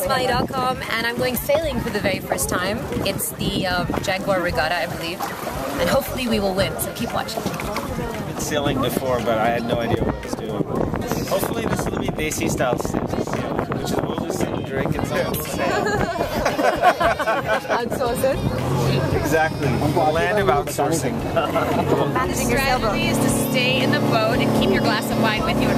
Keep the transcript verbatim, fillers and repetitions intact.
Miss Malini dot com, and I'm going sailing for the very first time. It's the uh, Jaguar Regatta, I believe, and hopefully we will win, so keep watching. I've been sailing before, but I had no idea what I was doing. Hopefully this will be Desi style sailing, which is we'll just sit and drink and someone will sail. Outsource it? Exactly. Land of outsourcing. Managing your sailboat. The strategy is to stay in the boat and keep your glass of wine with you